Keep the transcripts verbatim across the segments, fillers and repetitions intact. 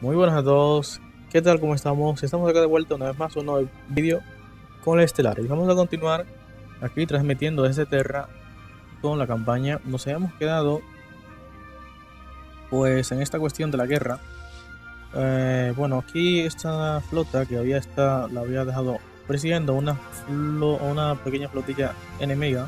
Muy buenas a todos, ¿qué tal? ¿Cómo estamos? Estamos acá de vuelta una vez más, un nuevo vídeo con el Estelar y vamos a continuar aquí transmitiendo desde Terra con la campaña. Nos habíamos quedado pues en esta cuestión de la guerra. Eh, bueno, aquí esta flota que había está, la había dejado persiguiendo una, flo, una pequeña flotilla enemiga.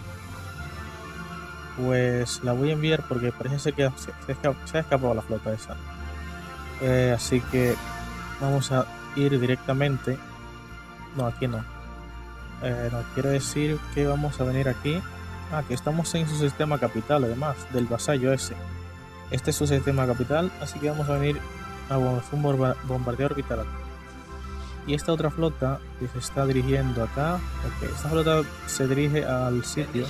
Pues la voy a enviar porque parece ser que se, se, escap, se ha escapado la flota esa. Eh, así que vamos a ir directamente. No, aquí no. Eh, no quiero decir que vamos a venir aquí. Ah, que estamos en su sistema capital, además del vasallo ese. Este es su sistema capital, así que vamos a venir a un bombardeo orbital aquí. Y esta otra flota que se está dirigiendo acá. Ok, esta flota se dirige al sitio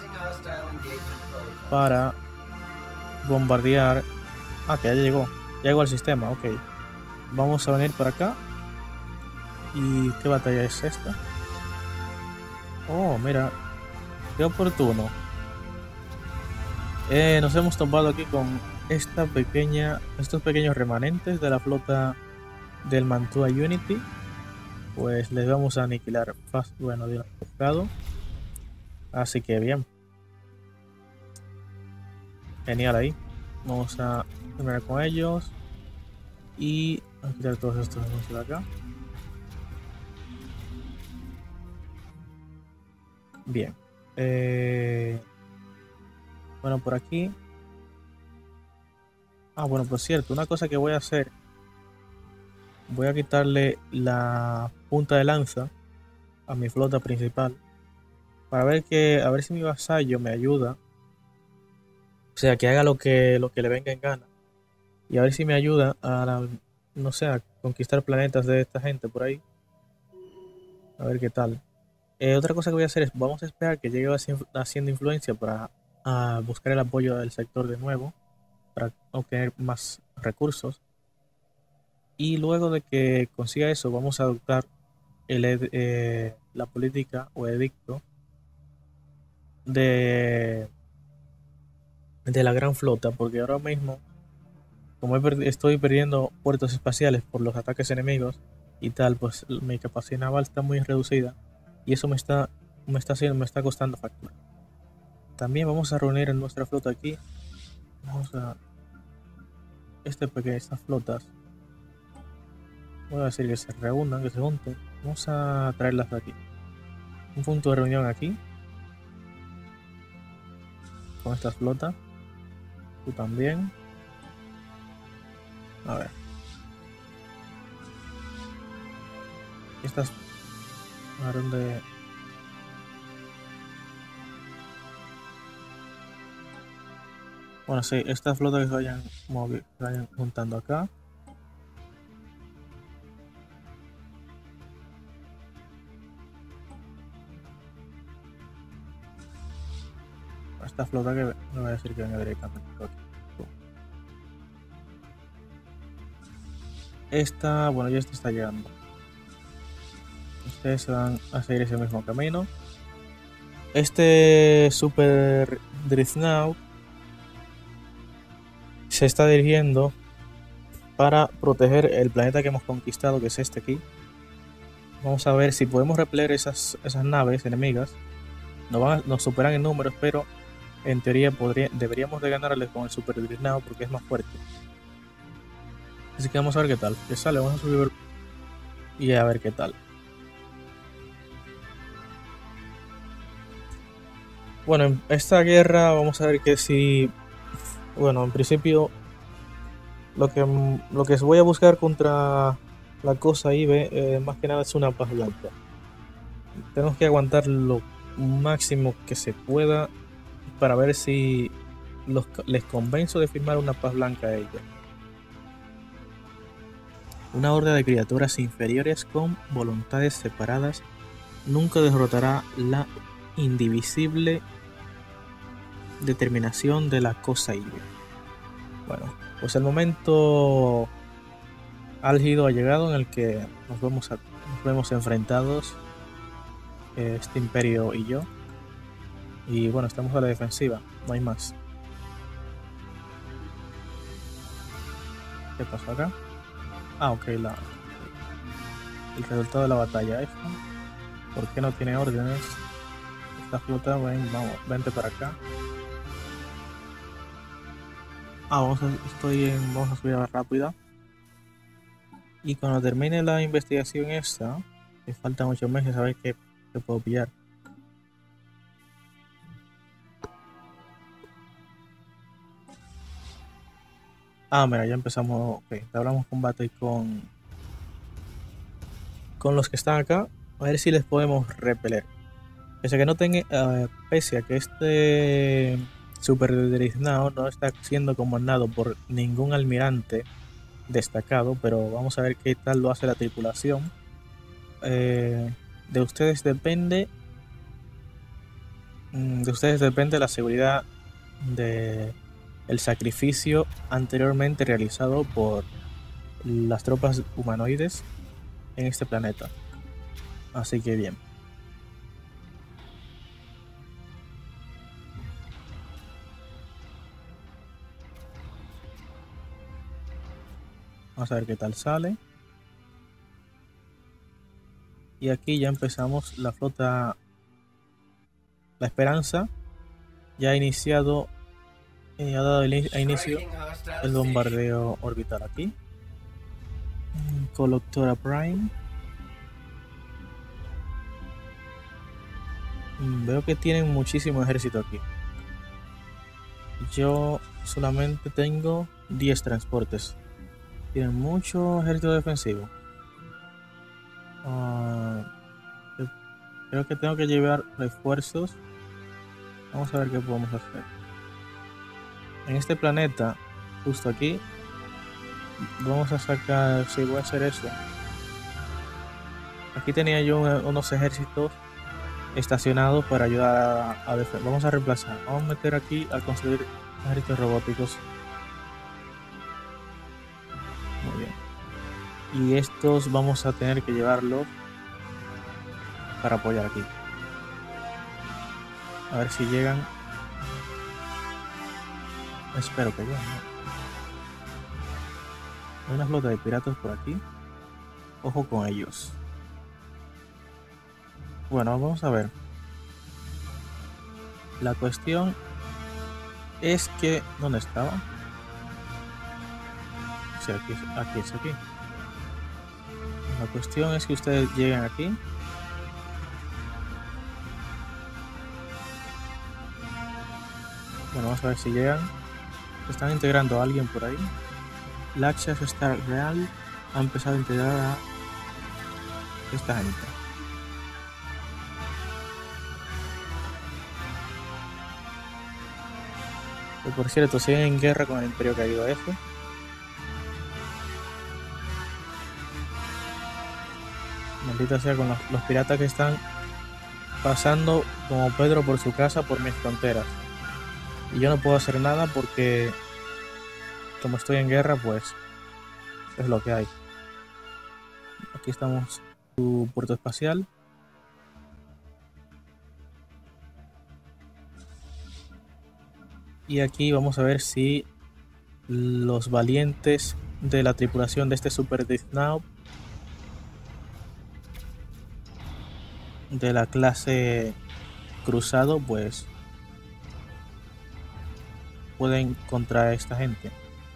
para bombardear. Ah, que ya llegó. Ya llegó al sistema, ok. Vamos a venir para acá. ¿Y qué batalla es esta? Oh, mira, qué oportuno. Eh, nos hemos topado aquí con esta pequeña, estos pequeños remanentes de la flota del Mantua Unity. Pues les vamos a aniquilar fácil, bueno, de un pescado. Así que bien. Genial ahí. Vamos a terminar con ellos. Y a quitar todos estos de acá. Bien. Eh, bueno, por aquí. Ah, bueno, por cierto, una cosa que voy a hacer. Voy a quitarle la punta de lanza a mi flota principal. Para ver que. A ver si mi vasallo me ayuda. O sea, que haga lo que, lo que le venga en gana. Y a ver si me ayuda a, no sé, a conquistar planetas de esta gente por ahí. A ver qué tal. Eh, otra cosa que voy a hacer es, vamos a esperar que llegue haciendo influencia para a buscar el apoyo del sector de nuevo. Para obtener más recursos. Y luego de que consiga eso, vamos a adoptar el, eh, la política o edicto de, de la gran flota. Porque ahora mismo, como estoy perdiendo puertos espaciales por los ataques enemigos y tal, pues mi capacidad naval está muy reducida y eso me está me está haciendo me está costando factura. También vamos a reunir en nuestra flota aquí. Vamos a este pequeño estas flotas. Voy a decir que se reúnan, que se junten. Vamos a traerlas de aquí. Un punto de reunión aquí con esta flota. Tú también. A ver. Estas a donde bueno, sí, estas flotas que se vayan, se vayan juntando acá. Esta flota que me va a decir que venga directamente aquí. Esta, bueno, ya esta está llegando. Ustedes se van a seguir ese mismo camino. Este Super Dreadnought se está dirigiendo para proteger el planeta que hemos conquistado, que es este aquí. Vamos a ver si podemos repeler esas, esas naves enemigas. Nos, van a, nos superan en números, pero en teoría podría, deberíamos de ganarles con el Super Dreadnought porque es más fuerte. Así que vamos a ver qué tal. Que sale, vamos a subir y a ver qué tal. Bueno, en esta guerra vamos a ver que si... Bueno, en principio lo que, lo que voy a buscar contra la cosa I B eh, más que nada es una paz blanca. Tenemos que aguantar lo máximo que se pueda para ver si los, les convenzo de firmar una paz blanca a ella. Una horda de criaturas inferiores con voluntades separadas nunca derrotará la indivisible determinación de la cosa I B. Bueno, pues el momento álgido ha llegado en el que nos vemos, a, nos vemos enfrentados este imperio y yo. Y bueno, estamos a la defensiva, no hay más. ¿Qué pasó acá? Ah, ok, la, el resultado de la batalla esta. ¿Por qué no tiene órdenes? Esta flota, ven, vamos, vente para acá. Ah, vamos a, estoy en, vamos a subir a la rápida. Y cuando termine la investigación esta, me faltan ocho meses a ver qué, qué puedo pillar. Ah, mira, ya empezamos. Ok, hablamos combate con con los que están acá. A ver si les podemos repeler. Pese a que no tenga, uh, pese a que este Super Dreadnought no está siendo comandado por ningún almirante destacado, pero vamos a ver qué tal lo hace la tripulación. Eh, de ustedes depende, de ustedes depende la seguridad de el sacrificio anteriormente realizado por las tropas humanoides en este planeta. Así que bien. Vamos a ver qué tal sale. Y aquí ya empezamos la flota. La Esperanza ya ha iniciado, eh, ha dado el in- a inicio el bombardeo orbital aquí. Colectora Prime. Mm, Veo que tienen muchísimo ejército aquí. Yo solamente tengo diez transportes. Tienen mucho ejército defensivo. Ah, yo creo que tengo que llevar refuerzos. Vamos a ver qué podemos hacer. En este planeta, justo aquí, vamos a sacar, si voy a hacer eso. Aquí tenía yo un- unos ejércitos estacionados para ayudar a, a defender. Vamos a reemplazar. Vamos a meter aquí a construir ejércitos robóticos. Muy bien. Y estos vamos a tener que llevarlos para apoyar aquí. A ver si llegan. Espero que lleguen. Hay una flota de piratas por aquí. Ojo con ellos. Bueno, vamos a ver. La cuestión es que... ¿Dónde estaba? Sí, aquí, aquí es aquí. La cuestión es que ustedes lleguen aquí. Bueno, vamos a ver si llegan. Están integrando a alguien por ahí. Laxas Star Real ha empezado a integrar a esta gente. Que por cierto, siguen en guerra con el Imperio Caído F. Maldita sea con los, los piratas que están pasando como Pedro por su casa por mis fronteras. Y yo no puedo hacer nada porque como estoy en guerra, pues es lo que hay. Aquí estamos en su puerto espacial. Y aquí vamos a ver si los valientes de la tripulación de este Super Dreadnought de la clase Cruzado, pues pueden contra esta gente.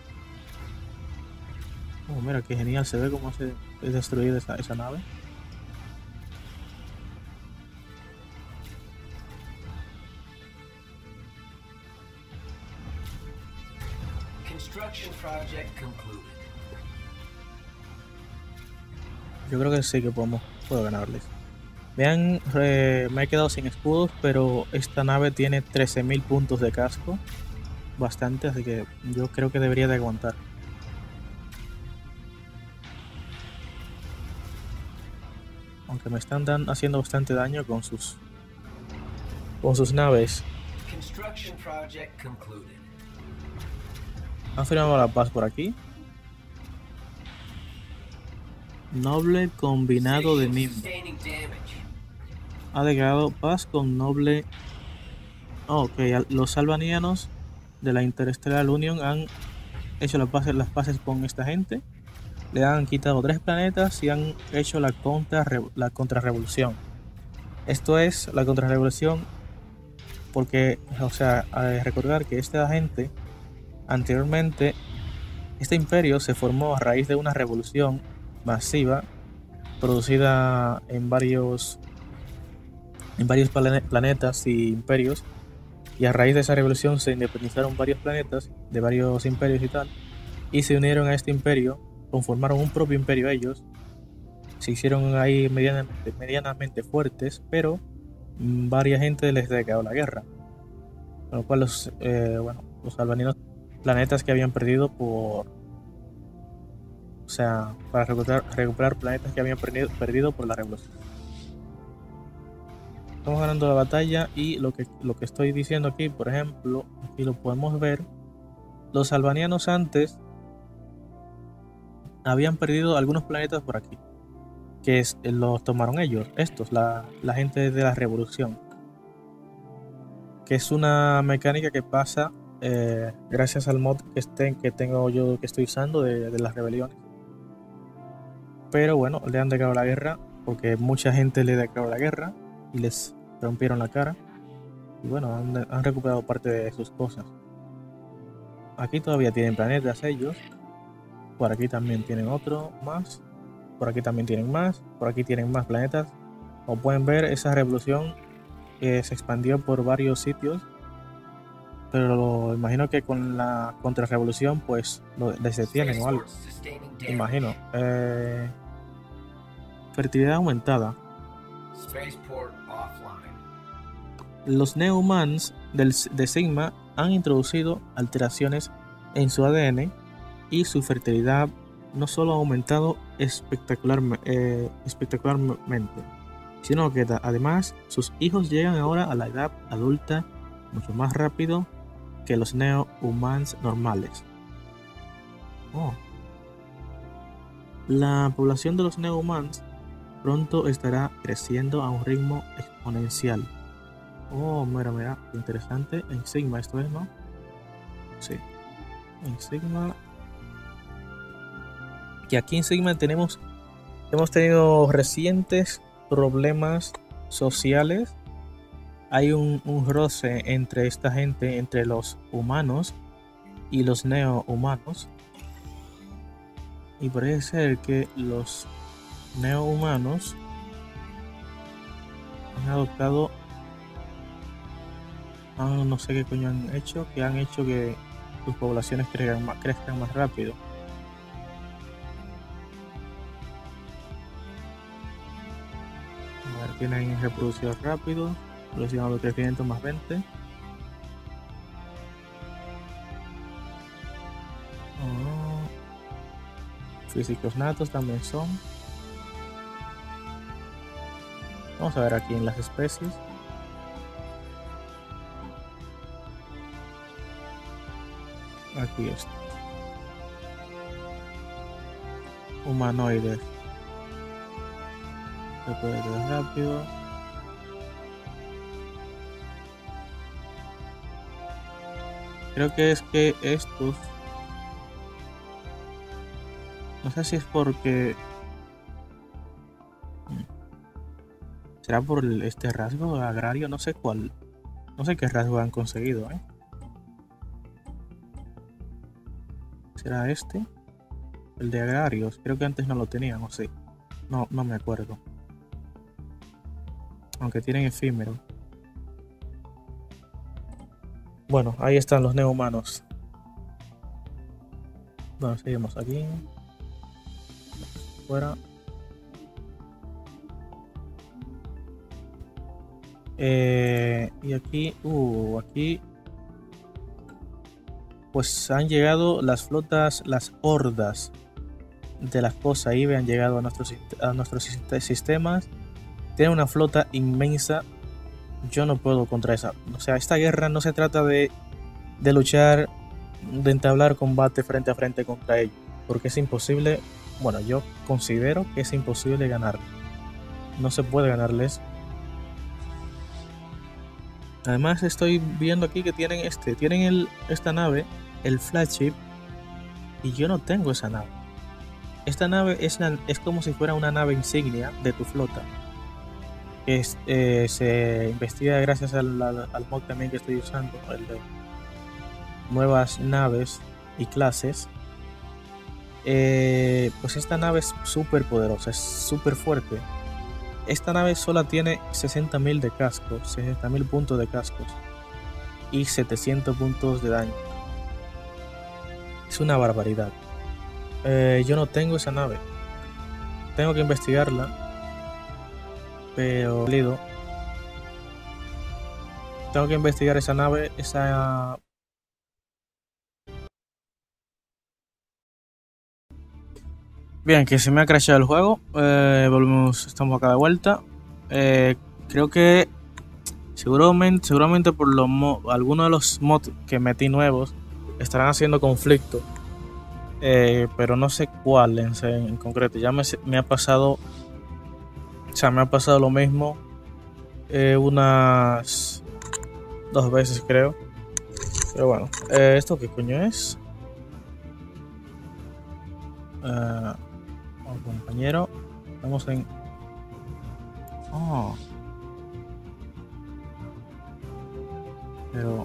Oh, mira qué genial, se ve cómo se es destruida esa, esa nave. Construction project concluded. Yo creo que sí que podemos, puedo ganarles. Vean, eh, me he quedado sin escudos, pero esta nave tiene trece mil puntos de casco. Bastante, así que yo creo que debería de aguantar. Aunque me están dan, haciendo bastante daño con sus con sus naves. Construction project concluded. Han firmado la paz por aquí. Noble combinado de Nim. Sustaining damage. Ha declarado paz con Noble. Oh, ok, al- los albanianos de la Interstellar Union han hecho las paces, las paces con esta gente. le han quitado tres planetas y han hecho la contra la contrarrevolución. Esto es la contrarrevolución porque, o sea, hay que recordar que esta gente anteriormente, este imperio se formó a raíz de una revolución masiva producida en varios en varios plane- planetas y imperios, y a raíz de esa revolución se independizaron varios planetas de varios imperios y tal, y se unieron a este imperio, conformaron un propio imperio ellos, se hicieron ahí medianamente, medianamente fuertes, pero mm, varias gente les declaró la guerra, con lo cual los, eh, bueno, los albanianos, planetas que habían perdido por, o sea, para recuperar, recuperar planetas que habían perdido, perdido por la revolución. Estamos ganando la batalla y lo que, lo que estoy diciendo aquí, por ejemplo, aquí lo podemos ver, los albanianos antes habían perdido algunos planetas por aquí, que es, los tomaron ellos, estos, la, la gente de la revolución, que es una mecánica que pasa eh, gracias al mod que, estén, que tengo yo, que estoy usando de, de las rebeliones. Pero bueno, le han declarado la guerra porque mucha gente le declaró la guerra y les rompieron la cara. Y bueno, han, han recuperado parte de sus cosas. Aquí todavía tienen planetas ellos. Por aquí también tienen otro más. Por aquí también tienen más. Por aquí tienen más planetas. Como pueden ver, esa revolución eh, se expandió por varios sitios. Pero lo, imagino que con la contrarrevolución pues lo, les detienen o algo. Imagino. Eh, fertilidad aumentada. Los Neo-Humans del, de Sigma han introducido alteraciones en su A D N y su fertilidad no solo ha aumentado espectacular, eh, espectacularmente, sino que además sus hijos llegan ahora a la edad adulta mucho más rápido que los Neo-Humans normales. Oh. La población de los Neo-Humans pronto estará creciendo a un ritmo exponencial. Oh, mira, mira, interesante. En Sigma esto es, ¿no? Sí. En Sigma. Que aquí en Sigma tenemos, hemos tenido recientes problemas sociales. Hay un, un roce entre esta gente, entre los humanos y los neo-humanos. Y parece ser que los neo-humanos han adoptado, ah, no sé qué coño han hecho, que han hecho que sus poblaciones crezcan más, crezcan más rápido. A ver, tienen reproducido rápido, velocidad de crecimiento más veinte. Oh. Físicos natos también son. Vamos a ver aquí en las especies. Aquí está. Humanoides. Se puede ver rápido. Creo que es que estos, no sé si es porque será por este rasgo agrario, no sé cuál, no sé qué rasgo han conseguido, ¿eh? ¿Será este? El de agrarios, creo que antes no lo tenían, o sí. No, no me acuerdo. Aunque tienen efímero. Bueno, ahí están los neohumanos. Bueno, seguimos aquí. Fuera. Eh, y aquí, uh, aquí pues han llegado las flotas, las hordas de las cosas ahí han llegado a nuestros, a nuestros sistemas. Tienen una flota inmensa. Yo no puedo contra esa. O sea, esta guerra no se trata de, de luchar, de entablar combate frente a frente contra ellos, porque es imposible. Bueno, yo considero que es imposible ganar. No se puede ganarles. Además estoy viendo aquí que tienen este, tienen el, esta nave, el flagship, y yo no tengo esa nave. Esta nave es, la, es como si fuera una nave insignia de tu flota. Que es, eh, se investiga gracias al, al, al mod también que estoy usando, el de nuevas naves y clases. Eh, pues esta nave es súper poderosa, es súper fuerte. Esta nave sola tiene sesenta mil de cascos, sesenta mil puntos de cascos y setecientos puntos de daño. Es una barbaridad. Eh, yo no tengo esa nave. Tengo que investigarla. Pero tengo que investigar esa nave, esa... Bien, que se me ha crashado el juego. Eh, volvemos, estamos acá de vuelta. Eh, creo que seguramente, seguramente por los algunos de los mods que metí nuevos estarán haciendo conflicto. Eh, pero no sé cuál en, en concreto. Ya me, me ha pasado... O sea, me ha pasado lo mismo eh, unas dos veces, creo. Pero bueno, eh, ¿esto qué coño es? Uh, oh, compañero, estamos en... Oh. Pero...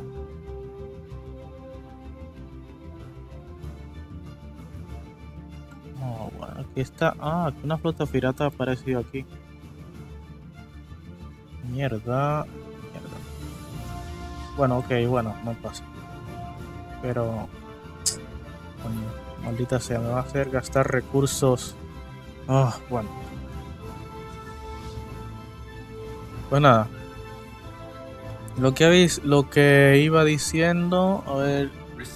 Oh, bueno, aquí está... Ah, aquí una flota pirata ha aparecido aquí. Mierda. Mierda. Bueno, ok, bueno, no pasa. Pero... Coño. Maldita sea, me va a hacer gastar recursos. Oh, bueno. Pues nada. Lo que habéis, lo que iba diciendo, a ver.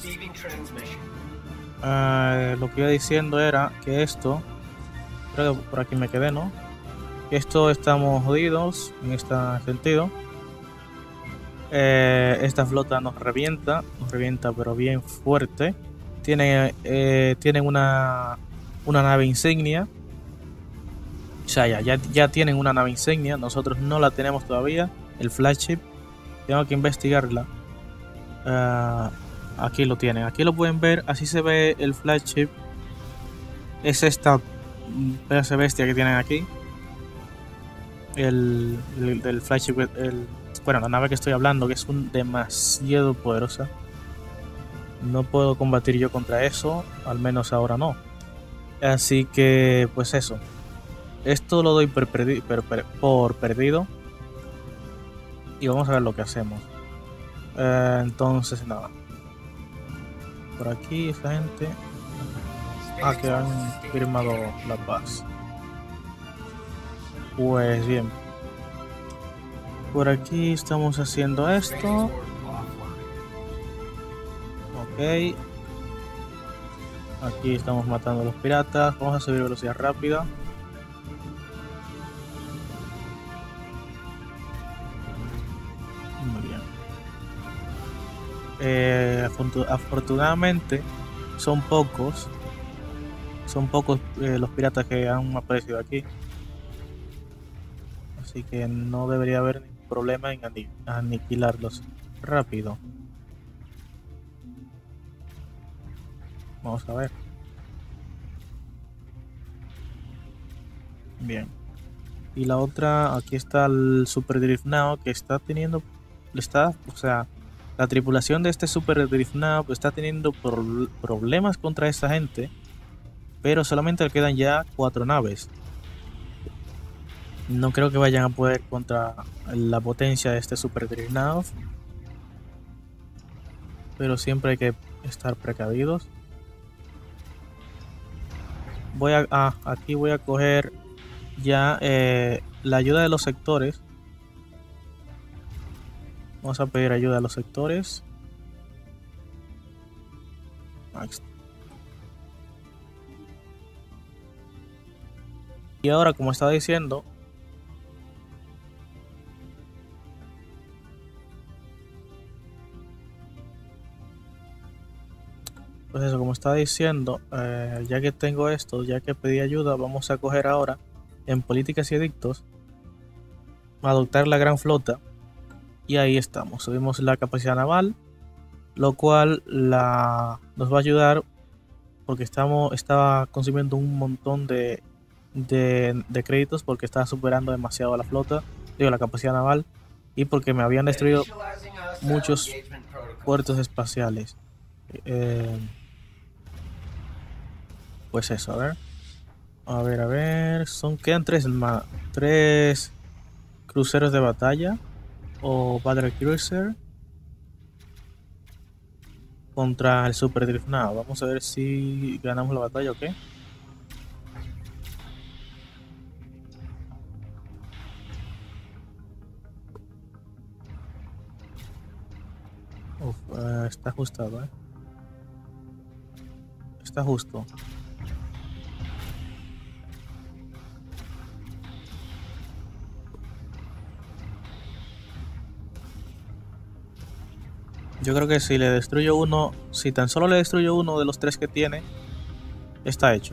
Uh, lo que iba diciendo era que esto, creo que por aquí me quedé, ¿no? Que esto estamos jodidos en este sentido. Eh, esta flota nos revienta, nos revienta, pero bien fuerte. Tienen, eh, tienen una, una nave insignia. O sea, ya, ya, ya tienen una nave insignia. Nosotros no la tenemos todavía. El flagship. Tengo que investigarla. Uh, aquí lo tienen. Aquí lo pueden ver. Así se ve el flagship. Es esta pedazo bestia que tienen aquí. El, el, el flagship. El, bueno, la nave que estoy hablando. Que es un, demasiado poderosa. No puedo combatir yo contra eso, al menos ahora no. Así que, pues eso. Esto lo doy por, perdi per per por perdido. Y vamos a ver lo que hacemos. Eh, entonces, nada. Por aquí esta gente... Ah, que han firmado la paz. Pues bien. Por aquí estamos haciendo esto. Ok. Aquí estamos matando a los piratas. Vamos a subir velocidad rápida. Muy bien. Eh, afortunadamente son pocos. Son pocos eh, los piratas que han aparecido aquí. Así que no debería haber ningún problema en aniquilarlos rápido. Vamos a ver. Bien. Y la otra, aquí está el Super Dreadnought que está teniendo, está, o sea, la tripulación de este Super Dreadnought está teniendo pro, problemas contra esta gente, pero solamente le quedan ya cuatro naves. No creo que vayan a poder contra la potencia de este Super Dreadnought, pero siempre hay que estar precavidos. Voy a, ah, aquí voy a coger ya eh, la ayuda de los sectores. Vamos a pedir ayuda a los sectores. Y ahora, como estaba diciendo, pues eso, como estaba diciendo, eh, ya que tengo esto, ya que pedí ayuda, vamos a coger ahora en políticas y edictos, adoptar la gran flota. Y ahí estamos, subimos la capacidad naval, lo cual la, nos va a ayudar porque estamos, estaba consumiendo un montón de, de, de créditos porque estaba superando demasiado la flota, digo, la capacidad naval, y porque me habían destruido Initializing hostile muchos engagement protocols. puertos espaciales. Eh, pues eso, a ver. A ver, a ver. Son, quedan tres más. Tres cruceros de batalla. O Battle Cruiser. Contra el Super Dreadnought. Vamos a ver si ganamos la batalla o qué. Uf, eh, está ajustado, eh. Está justo. Yo creo que si le destruyo uno, si tan solo le destruyo uno de los tres que tiene, está hecho.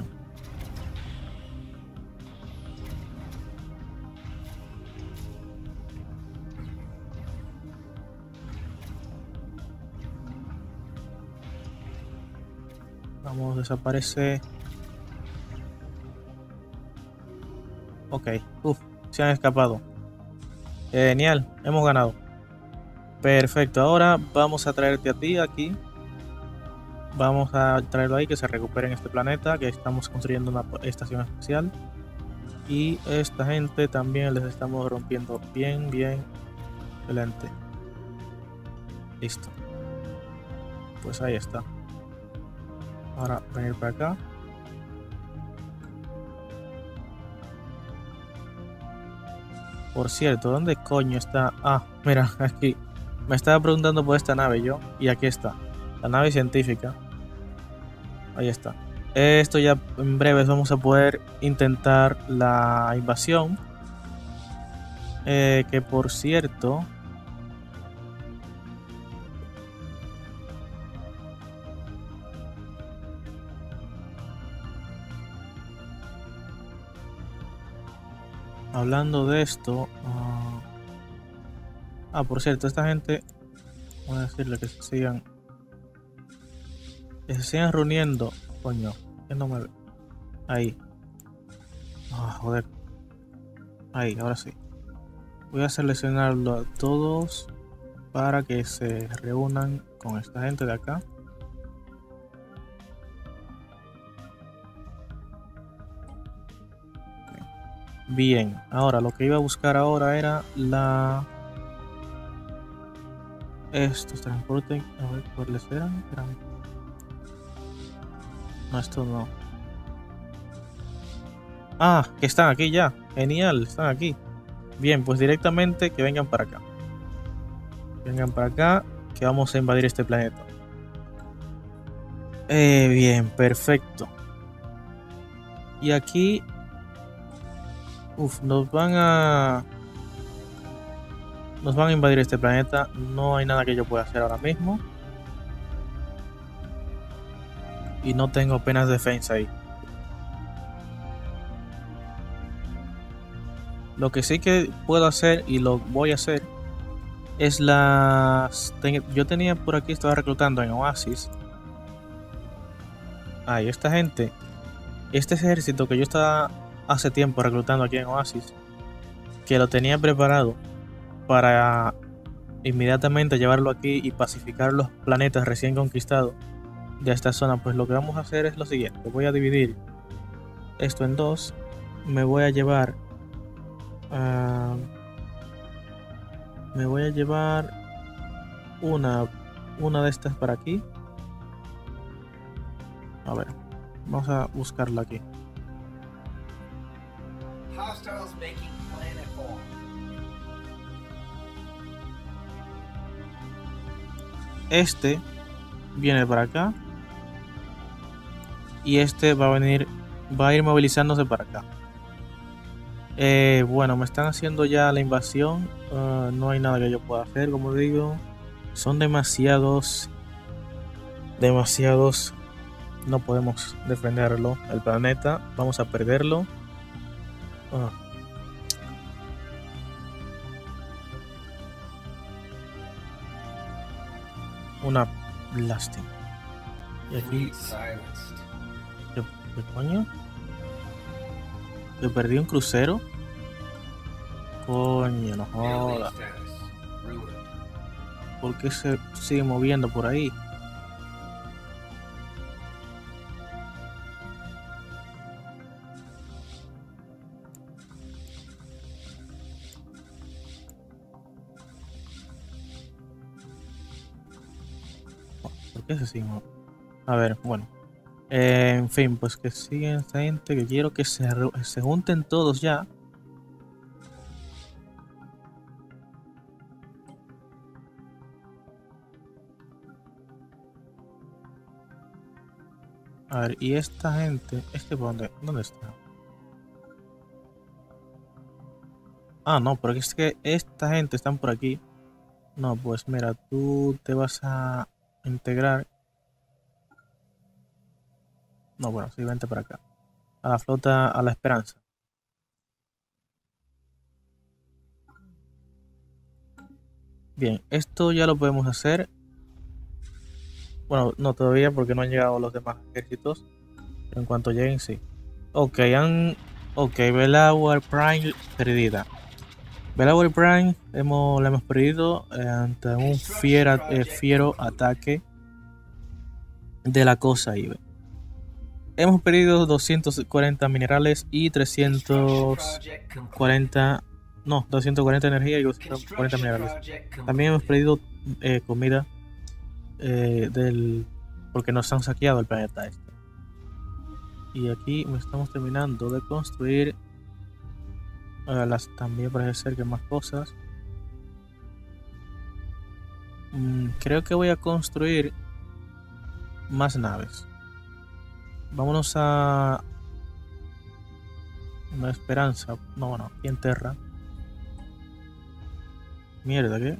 Vamos, desaparece. Ok, uff, se han escapado. Genial, hemos ganado. Perfecto, ahora vamos a traerte a ti aquí. Vamos a traerlo ahí, que se recupere en este planeta, que estamos construyendo una estación espacial. Y esta gente también les estamos rompiendo bien, bien. Excelente. Listo. Pues ahí está. Ahora venir para acá. Por cierto, ¿dónde coño está? Ah, mira, aquí. Me estaba preguntando por esta nave yo. Y aquí está. La nave científica. Ahí está. Esto ya en breves vamos a poder intentar la invasión. Eh, que por cierto... Hablando de esto... Uh... Ah, por cierto, esta gente... Voy a decirle que se sigan... Que se sigan reuniendo. Coño, que no me ve. Ahí. Ah, joder. Ahí, ahora sí. Voy a seleccionarlo a todos para que se reúnan con esta gente de acá. Bien, ahora lo que iba a buscar ahora era la... Estos transportes, a ver cuáles eran. eran... No, esto no. Ah, que están aquí ya. Genial, están aquí. Bien, pues directamente que vengan para acá. Vengan para acá, que vamos a invadir este planeta. Eh, bien, perfecto. Y aquí... Uf, nos van a... Nos van a invadir este planeta. No hay nada que yo pueda hacer ahora mismo. Y no tengo apenas defensa ahí. Lo que sí que puedo hacer y lo voy a hacer es las... Yo tenía por aquí, estaba reclutando en Oasis. Ah, y esta gente, este ejército que yo estaba hace tiempo reclutando aquí en Oasis, que lo tenía preparado para inmediatamente llevarlo aquí y pacificar los planetas recién conquistados de esta zona, pues lo que vamos a hacer es lo siguiente. Voy a dividir esto en dos. Me voy a llevar... Uh, me voy a llevar una, una de estas para aquí. A ver, vamos a buscarla aquí. Hostiles making planetfall. Este viene para acá. Y este va a venir, va a ir movilizándose para acá. Eh, bueno, me están haciendo ya la invasión. Uh, no hay nada que yo pueda hacer, como digo. Son demasiados. Demasiados. No podemos defenderlo. El planeta. Vamos a perderlo. Uh. Una blasting. Y aquí. ¿Qué coño? ¿Que perdí un crucero? Coño, no Building joda. status. Ruined. ¿Por qué se sigue moviendo por ahí? ¿Por qué se sigue moviendo? A ver, bueno. Eh, en fin, pues que siguen esta gente, que quiero que se, re- se junten todos ya. A ver, y esta gente, ¿este por dónde? ¿Dónde está? Ah, no, porque es que esta gente están por aquí. No, pues mira, tú te vas a integrar. No, bueno, sí, vente para acá. A la flota, a la Esperanza. Bien, esto ya lo podemos hacer. Bueno, no todavía porque no han llegado los demás ejércitos. Pero en cuanto lleguen, sí. Ok, han. Ok, Belawar Prime perdida. Belawar Prime hemos, la hemos perdido eh, ante un fiera, eh, fiero ataque de la cosa I B E. Hemos perdido doscientos cuarenta minerales y trescientos Project complete. cuarenta. No, doscientos cuarenta energía y doscientos cuarenta Construction minerales. project También hemos completed. perdido eh, comida eh, del. Porque nos han saqueado el planeta este. Y aquí estamos terminando de construir. eh, las, también parece ser que más cosas. Mm, creo que voy a construir más naves. Vámonos a. Una esperanza. No, bueno, aquí en Terra. Mierda, ¿qué?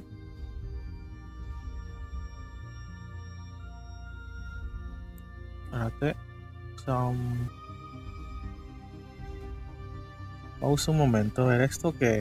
Espérate. Son... Pausa un momento. A ver, ¿esto qué?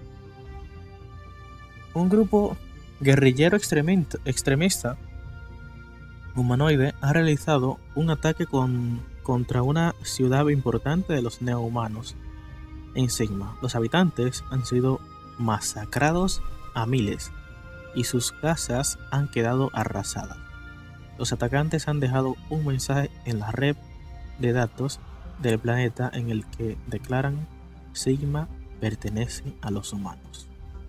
Un grupo guerrillero extremista, extremista humanoide ha realizado un ataque con, contra una ciudad importante de los neohumanos en Sigma. Los habitantes han sido masacrados a miles y sus casas han quedado arrasadas. Los atacantes han dejado un mensaje en la red de datos del planeta en el que declaran Sigma pertenece a los humanos.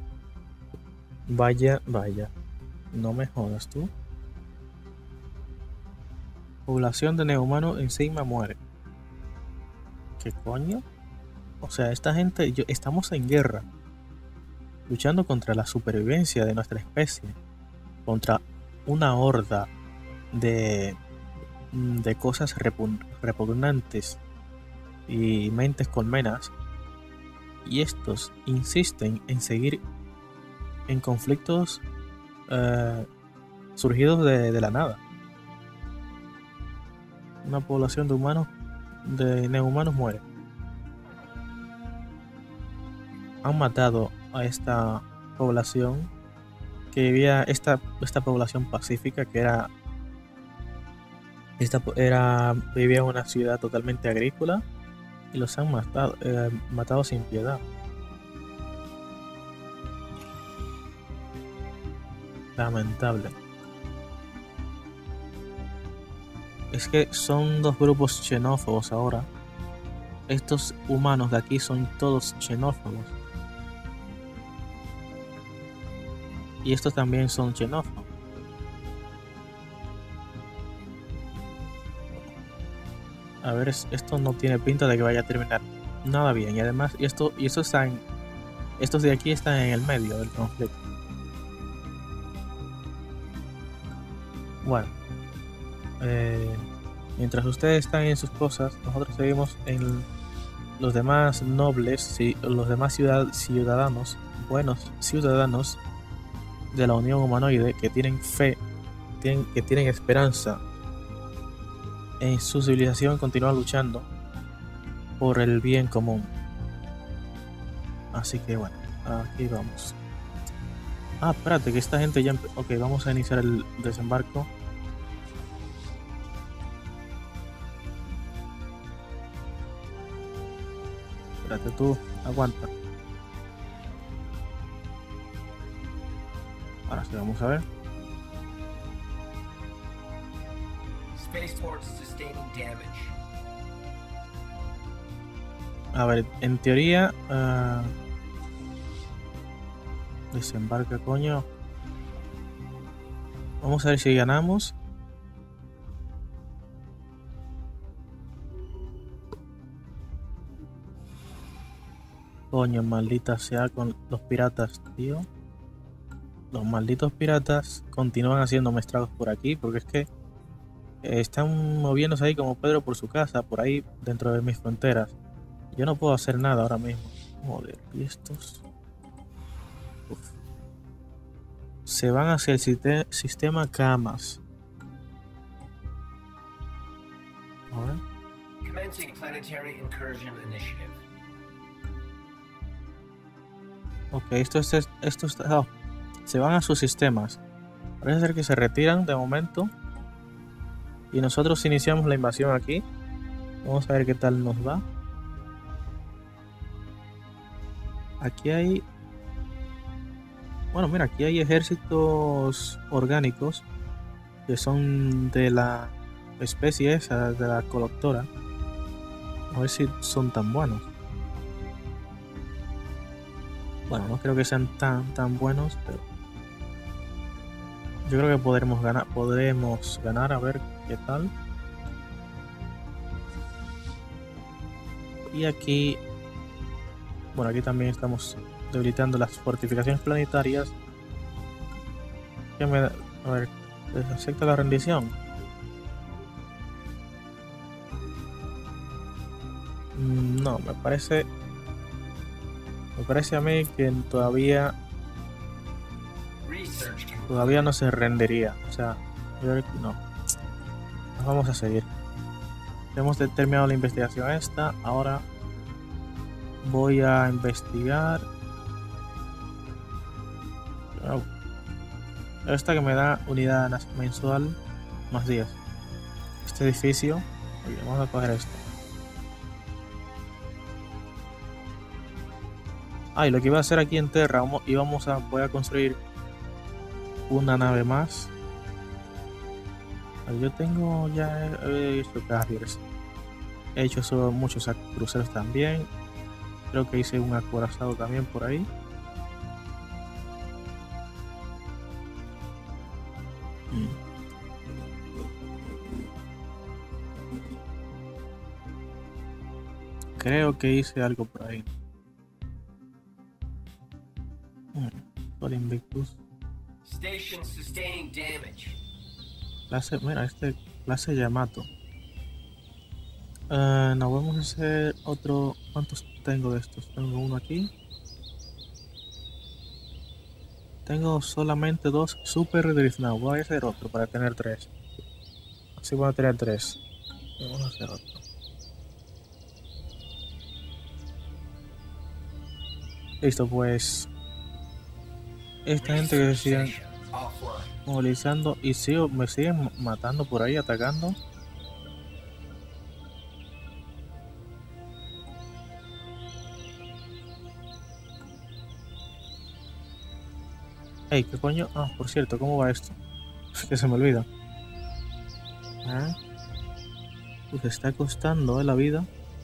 Vaya, vaya. No me jodas tú. Población de neohumanos en Sigma muere. ¿Qué coño? O sea, esta gente, yo, estamos en guerra. Luchando contra la supervivencia de nuestra especie. Contra una horda de, de cosas repugn- repugnantes y mentes colmenas. Y estos insisten en seguir en conflictos eh, surgidos de, de la nada. Una población de humanos, de neohumanos muere. Han matado a esta población que vivía, esta, esta población pacífica que era, esta, era vivía en una ciudad totalmente agrícola y los han matado, eh, matado sin piedad. Lamentable. Es que son dos grupos xenófobos ahora. Estos humanos de aquí son todos xenófobos. Y estos también son xenófobos. A ver, es- esto no tiene pinta de que vaya a terminar nada bien. Y además, y esto, y esto está en, estos de aquí están en el medio del conflicto. Bueno, eh, mientras ustedes están en sus cosas, nosotros seguimos en los demás nobles, sí, los demás ciudad- ciudadanos, buenos ciudadanos de la Unión Humanoide que tienen fe, tienen, que tienen esperanza en su civilización, continuar luchando por el bien común. Así que bueno, aquí vamos. Ah, espérate, que esta gente ya... empe- Ok, vamos a iniciar el desembarco. Espérate tú, aguanta. Ahora sí, vamos a ver. Spaceports sustaining damage. A ver, en teoría... Uh, desembarca, coño. Vamos a ver si ganamos. Coño, maldita sea con los piratas, tío. Los malditos piratas continúan haciéndome estragos por aquí, porque es que eh, están moviéndose ahí como Pedro por su casa, por ahí dentro de mis fronteras. Yo no puedo hacer nada ahora mismo. Joder, y estos... Uf. Se van hacia el siste- sistema Camas. A ver. Commencing planetary incursion initiative. Ok, esto es... Esto está... Oh, se van a sus sistemas. Parece ser que se retiran de momento. Y nosotros iniciamos la invasión aquí. Vamos a ver qué tal nos va. Aquí hay... Bueno, mira, aquí hay ejércitos orgánicos que son de la especie esa, de la Coloptora. A ver si son tan buenos. Bueno, no creo que sean tan tan buenos, pero yo creo que podremos ganar, podremos ganar a ver qué tal. Y aquí, bueno, aquí también estamos debilitando las fortificaciones planetarias. ¿Qué me da? A ver, ¿les acepta la rendición? Mm, No, me parece, me parece a mí que todavía, Research complete. todavía no se rendería. O sea, yo creo que no. Nos vamos a seguir. Hemos terminado la investigación esta. Ahora voy a investigar. Oh. Esta que me da unidad nas- mensual más días. Este edificio. Oye, vamos a coger esto. Ah, y lo que iba a hacer aquí en Terra, vamos- íbamos a, voy a construir una nave más. Ah, yo tengo ya he hecho carriers. He hecho eso, muchos cruceros también. Creo que hice un acorazado también por ahí. Mm. Creo que hice algo por ahí. Mm. Sol Invictus. Station sustaining damage. Clase, mira, este clase Yamato. Eh, no, vamos a hacer otro. ¿Cuántos tengo de estos? Tengo uno aquí. Tengo solamente dos Super Drift Now. Voy a hacer otro para tener tres. Así voy a tener tres. Vamos a hacer otro. Listo, pues. Esta gente que Research sigan station offline. movilizando y sigo, me siguen matando por ahí, atacando. Ey, ¿qué coño? Ah, por cierto, ¿cómo va esto? Que se me olvida. Ah, pues está costando eh, la vida.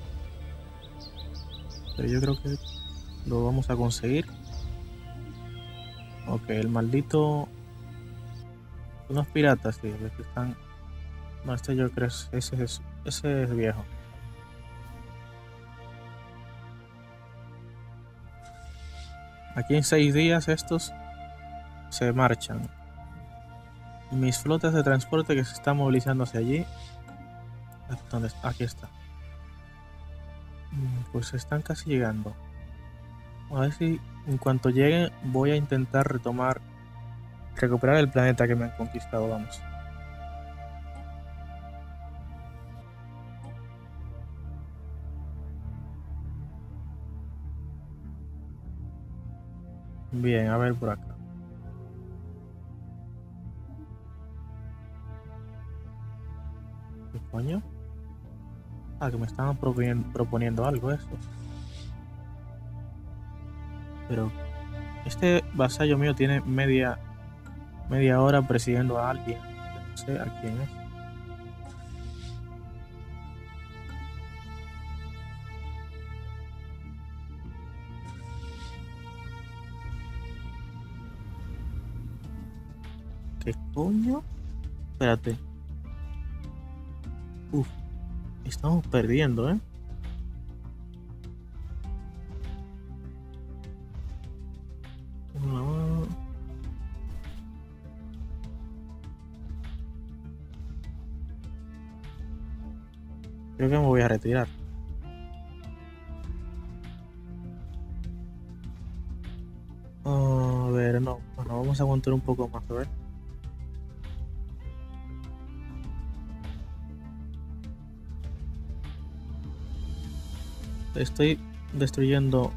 Pero yo creo que lo vamos a conseguir. Ok, el maldito. Unos piratas, tío, que están. No, este yo creo que ese es, ese es viejo. Aquí en seis días estos se marchan. Mis flotas de transporte que se están movilizando hacia allí. ¿Dónde está? Aquí está. Mm, Pues están casi llegando. A ver si en cuanto lleguen voy a intentar retomar, recuperar el planeta que me han conquistado, vamos. Bien, a ver por acá. ¿Qué coño? Ah, que me estaban proponiendo, proponiendo algo eso. Pero este vasallo mío tiene media media hora persiguiendo a alguien. No sé a quién es. ¿Qué coño? Espérate. Uf, estamos perdiendo, ¿eh? No. Creo que me voy a retirar. A ver, no. Bueno, vamos a aguantar un poco más, a ver. Estoy destruyendo.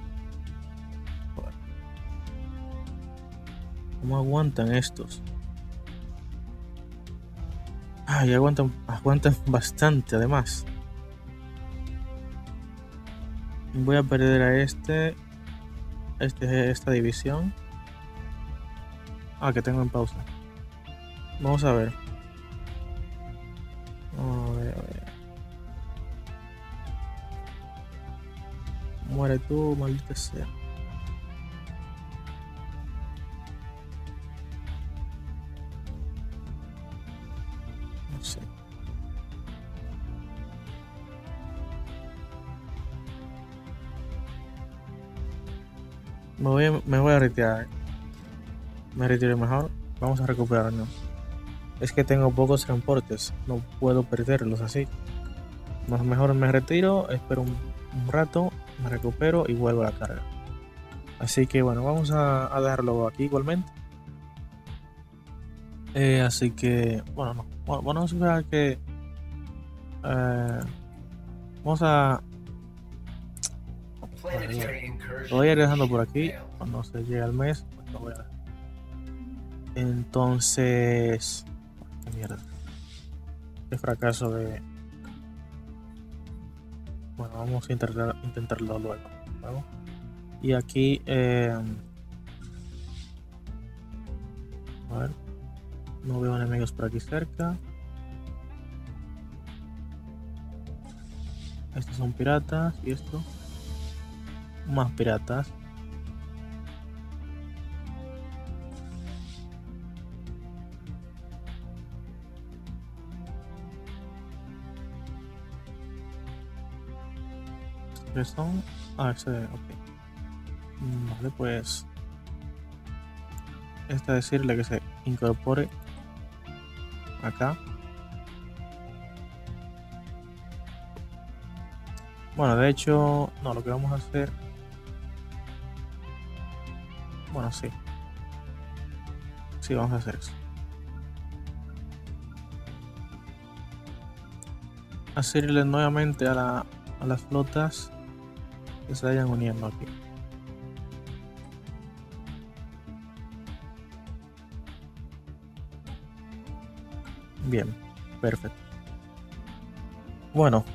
¿Cómo aguantan estos? Ay, aguantan, aguantan bastante, además. Voy a perder a este. Este, esta división. Ah, que tengo en pausa. Vamos a ver. A ver, a ver. Muere tú, maldita sea. No sé. Me voy, a, me voy a retirar. Me retiro mejor. Vamos a recuperarnos. Es que tengo pocos transportes. No puedo perderlos así. Mejor me retiro. Espero un, un rato. Me recupero y vuelvo a la carga. Así que bueno, vamos a, a dejarlo aquí igualmente. Eh, así que bueno, no. Bueno, bueno, vamos a ver que. Eh, vamos a. Lo voy a ir dejando por aquí. Cuando se llegue al mes, pues lo voy a dejar. Entonces. Qué mierda. Qué fracaso de. Bueno, vamos a intentar, intentarlo luego. ¿Vale? Y aquí. Eh, a ver. No veo enemigos por aquí cerca. Estos son piratas. Y esto. Más piratas. ¿Qué son? Ah, ese. Ok. Vale, pues. Este decirle que se incorpore acá. Bueno, de hecho, no, lo que vamos a hacer. Bueno, sí. Sí, vamos a hacer eso. Hacerle nuevamente a, la, a las flotas que se vayan uniendo aquí. Bien, perfecto. Bueno.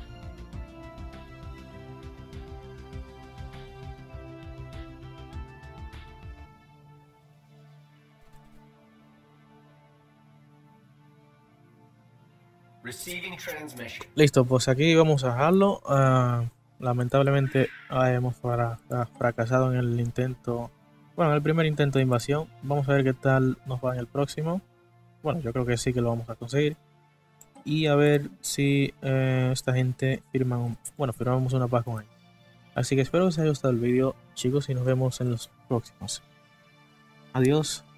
Receiving transmission. Listo, pues aquí vamos a dejarlo. Uh, lamentablemente uh, hemos fra fracasado en el intento, bueno, en el primer intento de invasión. Vamos a ver qué tal nos va en el próximo. Bueno, yo creo que sí que lo vamos a conseguir. Y a ver si uh, esta gente firma, un, bueno, firmamos una paz con ellos. Así que espero que os haya gustado el vídeo, chicos, y nos vemos en los próximos. Adiós.